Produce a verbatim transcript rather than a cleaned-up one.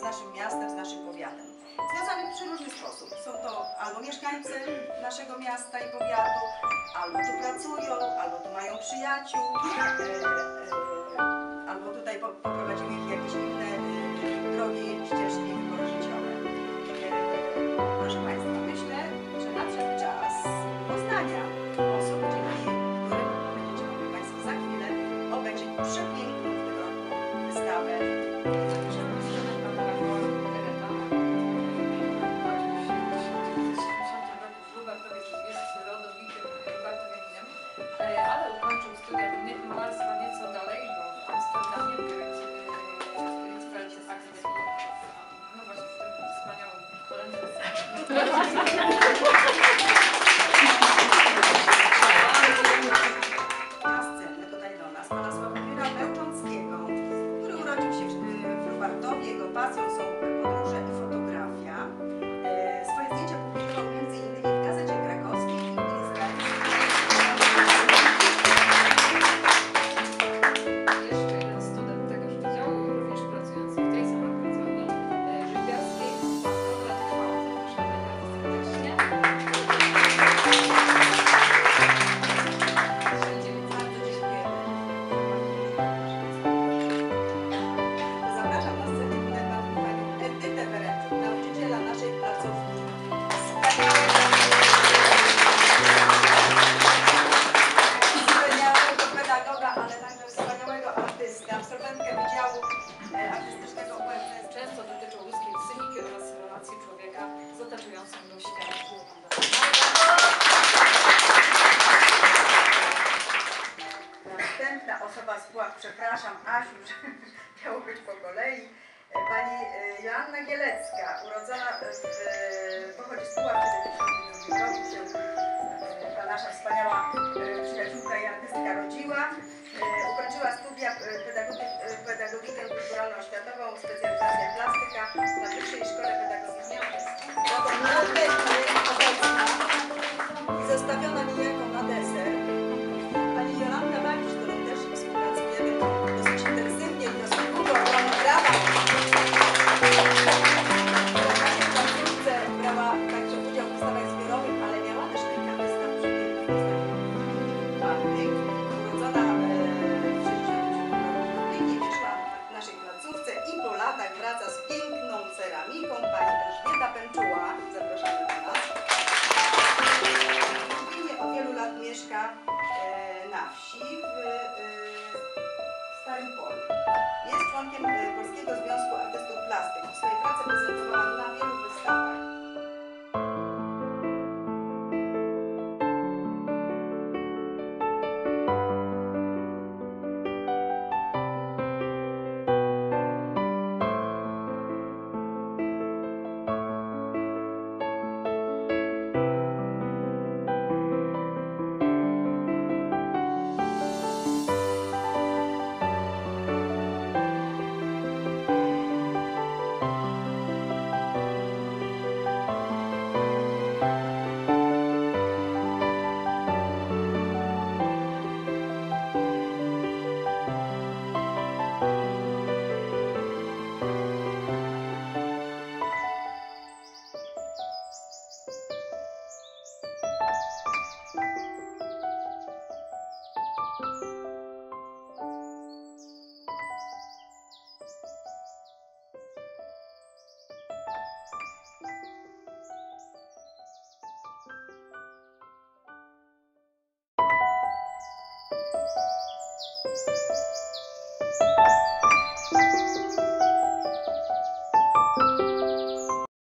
naszym miastem, z naszym powiatem. Związanych w przeróżny sposób. Są to albo mieszkańcy naszego miasta i powiatu, albo tu pracują, albo tu mają przyjaciół, e, e, albo tutaj poprowadzimy ich jakieś inne e, drogi, ścieżki, wybory życiowe. E, proszę Państwa, myślę, że nadszedł czas poznania osób, dzięki którym będziecie mogli Państwo za chwilę obejrzeć przepiękną w tym roku wystawę. Ale ukończył studia malarstwa nieco dalej, bo w Amsterdamie, w Litzfeldzie, no właśnie w tym wspaniałym Holendrze. Na scenę tutaj do nas pana Sławomira Bełcząckiego, który urodził się w Lubartowie. Jego pasją są podróże i fotografia. E, swoje zdjęcia publikował między innymi w Gazecie Krakowskiej i Jeszcze jeden student tegoż wydziału, również pracujący w tej samej pracowni żywiarskiej, Konrad Chwała. Zapraszamy bardzo serdecznie. Bardzo dziękujemy. Zapraszam na scenę tutaj panią Edytę Bereczuk, nauczyciela naszej placówki. Wspaniałego pedagoga, ale także wspaniałego artysty, absolwentkę Wydziału e, Artystycznego U M S. Często dotyczą ludzkiej psychiki oraz relacji człowieka z otaczającym go światem. Następna osoba z Puław, przepraszam, Asiu, że miało być po kolei. Pani e, Joanna Gielecka, urodzona w, pochodzi z Puław, w tysiąc dziewięćset dziewięćdziesiątym drugim roku się e, ta nasza wspaniała e, przyjaciółka i artystka rodziła. E, ukończyła studia pedagogiki, pedagogikę kulturalno-oświatową, specjalizacja plastyka na Wyższej Szkole Pedagogicznej. Jako młode obecna i zostawiona niejako na deser. Pani Jolanta Bagisz, z którą też współpracujemy dosyć intensywnie i dosyć długo, brała brawa. W naszej placówce brała także udział w wystawach zbiorowych, ale miała też kilka wystaw przepięknych ładnych. Urodzona e, w sześćdziesiątym siódmym roku w Lublinie, wyszła w naszej placówce i po latach wraca z piękną ceramiką. Pani Elżbieta Pęczuła, zapraszamy do nas. W Lublinie od wielu lat mieszka e, na wsi w e, Starym Polu. Jest członkiem e, Polskiego Związku Artystów Plastyków. Swoje prace prezentowała na wielu wystawach. Thank you.